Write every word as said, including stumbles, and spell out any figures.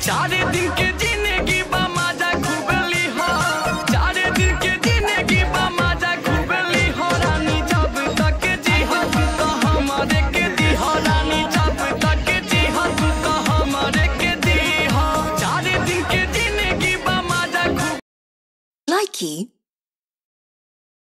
चार दिन के जिंदगी बा मजा खूबली हो, चार दिन के जिंदगी बा मजा खूबली हो रानी जब तक जी हो तू तो हमारे के दी हो रानी जब तक जी हो तू तो हमारे के दी हो, चार दिन के जिंदगी बा मजा खूब Likey